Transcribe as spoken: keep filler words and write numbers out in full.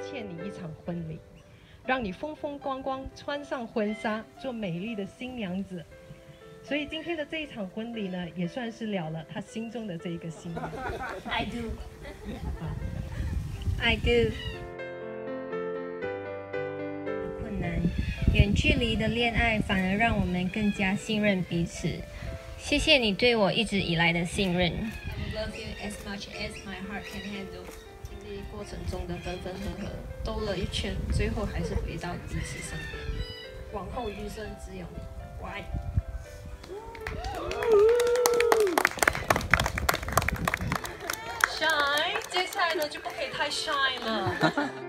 欠你一场婚礼，让你风风光光穿上婚纱，做美丽的新娘子。所以今天的这一场婚礼呢，也算是了了他心中的这一个心愿。 I do. 好 I do. 困难，远距离的恋爱反而让我们更加信任彼此。谢谢你对我一直以来的信任。 I love you as much as my heart can handle. 经历过程中的分分合合，兜了一圈，最后还是回到彼此身边。往后余生只有你，我爱你。Shy，接下来呢就不可以太 shy 了。